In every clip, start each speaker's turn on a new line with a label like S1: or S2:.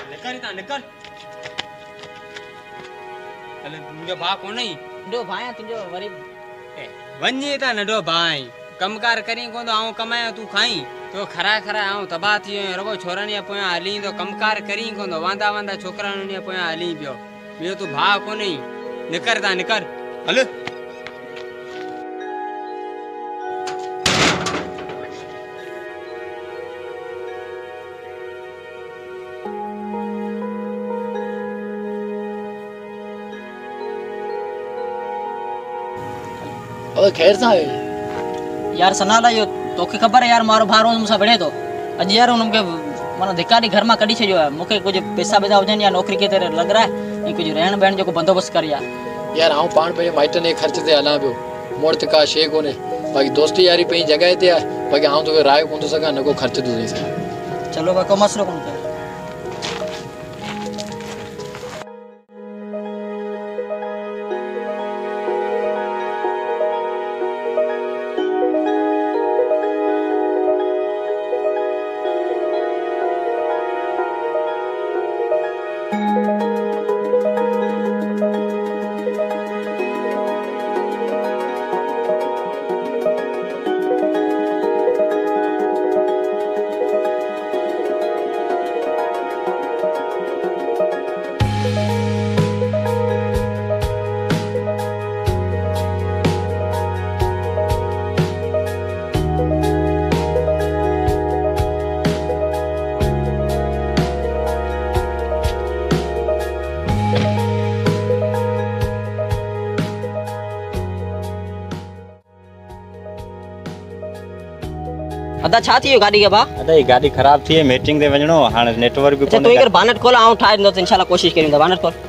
S1: निकर अले मुझे भा को नहीं
S2: डो भाया तुझो वरी
S1: वन्नी ता नडो भाई कमकार करी को तो आऊं कमाया तू खाई तो खरा खरा आऊं तबाह थी रगो छोरनी पोया हली तो कमकार करी को तो वांदा वांदा छोकरा ने पोया हली पियो बियो तू भा को नहीं निकर हले
S3: और खैर सा है
S2: यार सनाला यो तोखे खबर है यार मारो भारो मुसा बड़े तो अज यार उनके मानो धिकारी घर में कड़ी छे जो है मुके कुछ पैसा बेदा होजन या नौकरी के तेरे लग रहा है नहीं कुछ रहन बहन जो को बंदोबस्त कर
S3: यार हां पाण पे माइट ने खर्च ते हला पियो मोर्त का शे कोने बाकी दोस्ती यारी पे जगह ते बाकी हां तो राय कोन तो सका न को खर्च तो दे सका
S2: चलो बाको मसलो कोन कर अदा छा थी गाड़ी के बा
S4: अदा ये गाड़ी खराब थी मीटिंग दे वणो हाने नेटवर्क भी
S2: कोन तो इकर बानेट खोला आऊं ठाय न इंशाल्लाह कोशिश करिंदा बानेट खोल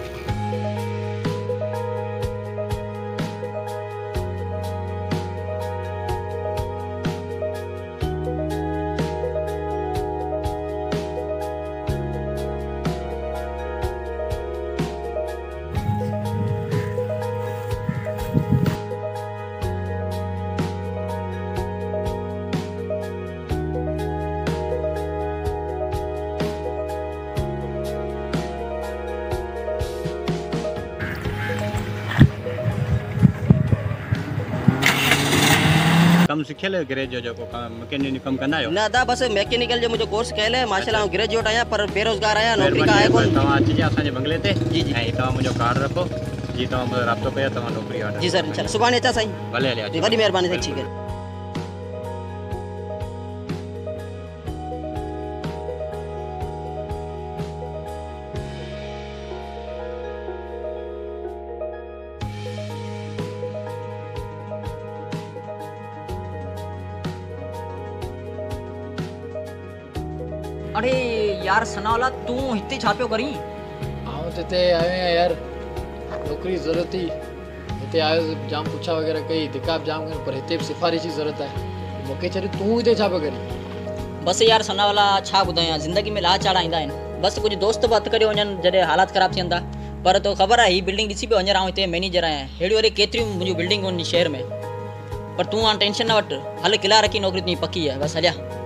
S4: कम सिखले ग्रेजुएट जो मैकेनिक कम करना है
S2: ना दा बस मैकेनिकल जो मुझे कोर्स कहले माशाल्लाह ग्रेजुएट आया पर बेरोजगार आया नौकरी का आया कोन
S4: तवा अची असा जे बंगले ते
S2: जी जी
S4: तवा मुझो कार्ड रखो जी तवा मुझे राब्तो कया तवा नौकरी ऑर्डर
S2: जी सर इंशाल्लाह सुभाणे अचा साईं
S4: भले हले
S2: बड़ी मेहरबानी से ठीक है अरे यार सनावला तू हिते छापियो करी
S3: आओ ते आयो यार नौकरी जरूरत ही हिते आयो जाम पूछा वगैरह कई दिकाब जाम कर पर हिते सिफारिश की जरूरत है मौके चरी तू हिते छापियो करी
S2: बस यार सनावला छा बुधाया जिंदगी में ला चाड़ा आइंदा आहिनि बस कुछ दोस्त बात करे वञनि जॾहिं हालात ख़राब थियनि था पर तो ख़बर आहे ही बिल्डिंग ॾिसी पियो वञे आऊं हिते मैनेजर आहियां अहिड़ियूं वरी केतिरियूं मुंहिंजूं बिल्डिंगूं आहिनि शहर में पर तूं हाणे टेंशन न वठि हल किला रखी नौकरी तुंहिंजी पकी आहे बस हलिया